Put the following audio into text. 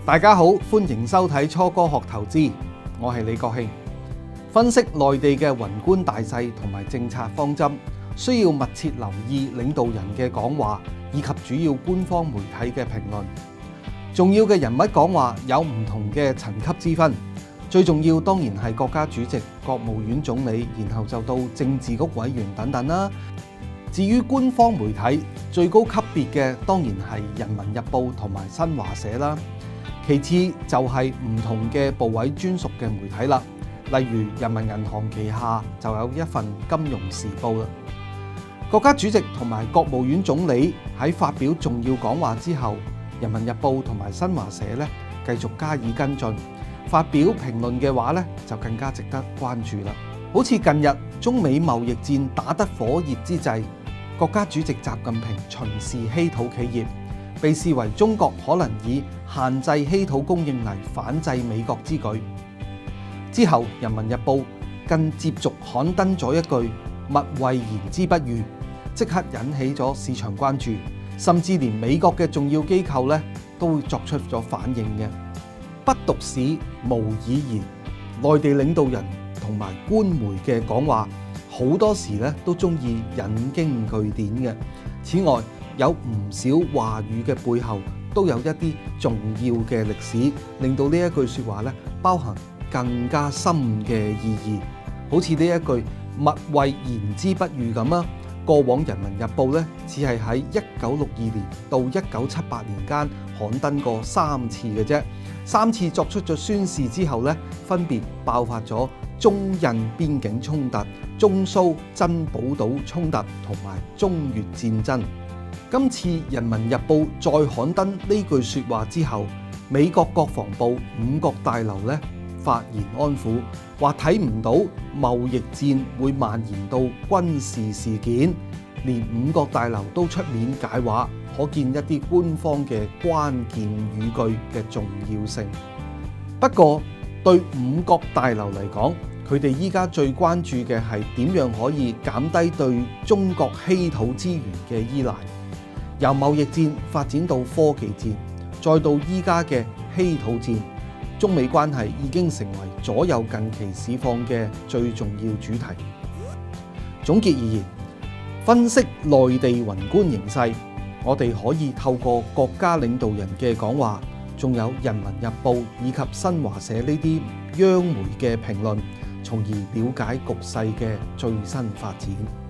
大家好，歡迎收睇初哥學投資，我係李國慶。分析內地嘅宏觀大勢同埋政策方針，需要密切留意領導人嘅講話，以及主要官方媒體嘅評論。重要嘅人物講話有唔同嘅層級之分，最重要當然係國家主席、國務院總理，然後就到政治局委員等等啦。至於官方媒體，最高級別嘅當然係《人民日報》同埋新華社啦。其次就係唔同嘅部委專屬嘅媒體啦，例如人民銀行旗下就有一份《金融時報》啦。國家主席同埋國務院總理喺發表重要講話之後，《人民日報》同埋新華社咧繼續加以跟進，發表評論嘅話咧就更加值得關注啦。好似近日中美貿易戰打得火熱之際，國家主席習近平巡視稀土企業，被視為中國可能以限制稀土供應嚟反制美國之舉。之後，《人民日報》更接續刊登咗一句勿謂言之不預，即刻引起咗市場關注，甚至連美國嘅重要機構咧都作出咗反應嘅。不讀史無以言，內地領導人同埋官媒嘅講話好多時咧都中意引經據典嘅。此外，有唔少話語嘅背後都有一啲重要嘅歷史，令到呢一句説話咧包含更加深嘅意義。好似呢一句勿謂言之不預咁啊，過往《人民日報》咧只係喺1962年到1978年間刊登過3次嘅啫，3次作出咗宣示之後咧，分別爆發咗中印邊境衝突、中蘇珍寶島衝突同埋中越戰爭。今次《人民日報》再刊登呢句説話之後，美國國防部五角大樓咧發言安撫，話睇唔到貿易戰會蔓延到軍事事件，連五角大樓都出面解話，可見一啲官方嘅關鍵語句嘅重要性。不過對五角大樓嚟講，佢哋依家最關注嘅係點樣可以減低對中國稀土資源嘅依賴。由貿易戰發展到科技戰，再到依家嘅稀土戰，中美關係已經成為左右近期市況嘅最重要主題。總結而言，分析內地宏觀形勢，我哋可以透過國家領導人嘅講話，仲有《人民日報》以及新華社呢啲央媒嘅評論，從而了解局勢嘅最新發展。